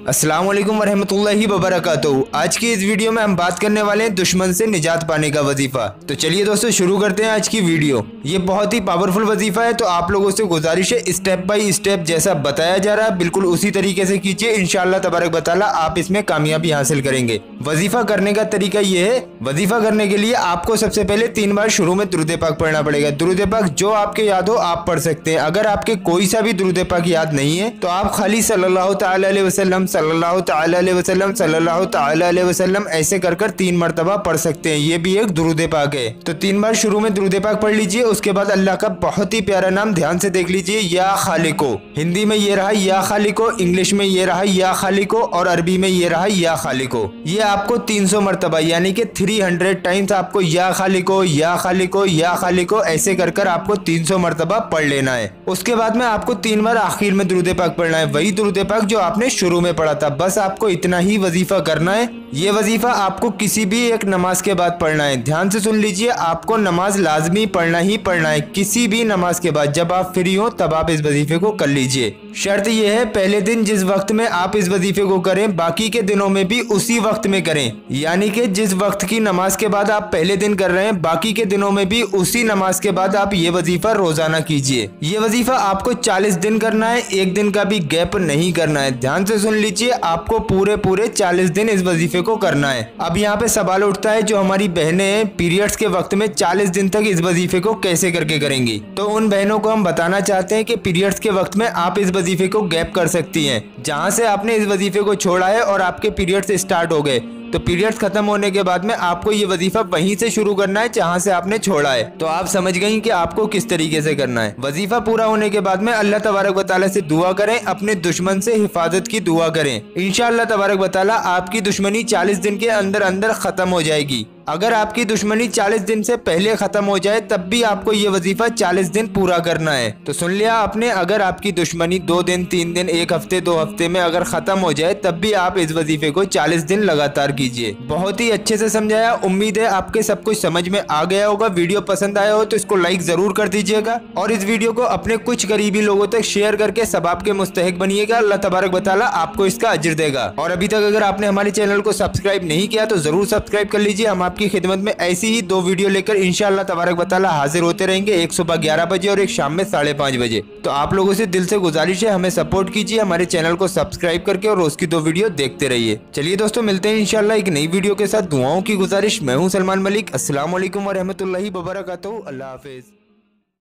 अस्सलाम वालेकुम वरहमतुल्लाहि वबरकातुहू। आज की इस वीडियो में हम बात करने वाले हैं दुश्मन से निजात पाने का वजीफा। तो चलिए दोस्तों शुरू करते हैं आज की वीडियो। ये बहुत ही पावरफुल वजीफा है, तो आप लोगों से गुजारिश है स्टेप बाय स्टेप जैसा बताया जा रहा है बिल्कुल उसी तरीके से कीजिए। इंशाअल्लाह तबारक व तआला आप इसमें कामयाबी हासिल करेंगे। वजीफा करने का तरीका ये है, वजीफा करने के लिए आपको सबसे पहले 3 बार शुरू में दुरूद पाक पढ़ना पड़ेगा। दुरूद पाक जो आपके याद हो आप पढ़ सकते हैं। अगर आपके कोई सा भी दुरूद पाक याद नहीं है तो आप खाली सल्लल्लाहु तआला अलैहि वसल्लम सल्लल्लाहु तआला अलैहि वसल्लम सल्लल्लाहु तआला अलैहि वसल्लम ऐसे कर 3 मरतबा पढ़ सकते हैं। ये भी एक दुरूद पाक है। तो 3 बार शुरू में दुरूद पाक पढ़ लीजिए। उसके बाद अल्लाह का बहुत ही प्यारा नाम ध्यान से देख लीजिए, या खालिको। हिंदी में ये रहा या खालिको, इंग्लिश में ये रहा या खालिको और अरबी में ये रहा या खालिको। ये आपको 300 मरतबा यानी कि 300 टाइम्स आपको या खालिको या खालिको या खालिको ऐसे कर आपको 300 मरतबा पढ़ लेना है। उसके बाद में आपको 3 बार आखिर में दुरूद पाक पढ़ना है, वही दुरूद पाक जो आपने शुरू में पढ़ा था। बस आपको इतना ही वजीफा करना है। ये वजीफा आपको किसी भी एक नमाज के बाद पढ़ना है। ध्यान से सुन लीजिए, आपको नमाज लाजमी पढ़ना ही पढ़ना है। किसी भी नमाज के बाद जब आप फ्री हो तब आप इस वजीफे को कर लीजिए। शर्त यह है पहले दिन जिस वक्त में आप इस वजीफे को करें बाकी के दिनों में भी उसी वक्त में करें। यानी कि जिस वक्त की नमाज के बाद आप पहले दिन कर रहे हैं बाकी के दिनों में भी उसी नमाज के बाद आप ये वजीफा रोजाना कीजिए। ये वजीफा आपको 40 दिन करना है, एक दिन का भी गैप नहीं करना है। ध्यान से सुन लीजिए, आपको पूरे 40 दिन इस वजीफे को करना है। अब यहाँ पे सवाल उठता है जो हमारी बहनें हैं पीरियड्स के वक्त में 40 दिन तक इस वजीफे को कैसे करके करेंगी। तो उन बहनों को हम बताना चाहते हैं कि पीरियड्स के वक्त में आप इस वजीफे को गैप कर सकती हैं। जहाँ से आपने इस वजीफे को छोड़ा है और आपके पीरियड्स स्टार्ट हो गए तो पीरियड्स खत्म होने के बाद में आपको ये वजीफा वहीं से शुरू करना है जहाँ से आपने छोड़ा है। तो आप समझ गई कि आपको किस तरीके से करना है। वजीफा पूरा होने के बाद में अल्लाह तबारक व तआला से दुआ करें, अपने दुश्मन से हिफाजत की दुआ करें। इंशाअल्लाह तबारक व तआला आपकी दुश्मनी 40 दिन के अंदर अंदर खत्म हो जाएगी। अगर आपकी दुश्मनी 40 दिन से पहले खत्म हो जाए तब भी आपको ये वजीफा 40 दिन पूरा करना है। तो सुन लिया आपने, अगर आपकी दुश्मनी 2 दिन 3 दिन 1 हफ्ते 2 हफ्ते में अगर खत्म हो जाए तब भी आप इस वजीफे को 40 दिन लगातार कीजिए। बहुत ही अच्छे से समझाया, उम्मीद है आपके सब कुछ समझ में आ गया होगा। वीडियो पसंद आया हो तो इसको लाइक जरूर कर दीजिएगा और इस वीडियो को अपने कुछ करीबी लोगों तक शेयर करके सवाब के मुस्तहिक बनिएगा। अल्लाह तबारक व तआला आपको इसका अजर देगा। और अभी तक अगर आपने हमारे चैनल को सब्सक्राइब नहीं किया तो जरूर सब्सक्राइब कर लीजिए। हम आपकी खिदमत में ऐसी ही 2 वीडियो लेकर इंशाअल्लाह तबारक व तआला हाजिर होते रहेंगे, एक सुबह 11 बजे और एक शाम में 5:30 बजे। तो आप लोगों से दिल से गुजारिश है हमें सपोर्ट कीजिए, हमारे चैनल को सब्सक्राइब करके और रोज की 2 वीडियो देखते रहिए। चलिए दोस्तों मिलते हैं इंशाअल्लाह एक नई वीडियो के साथ। दुआओं की गुजारिश, मैं हूं सलमान मलिक। अस्सलाम वालेकुम वरहमतुल्लाहि वबरकातुहू। अल्लाह हाफिज।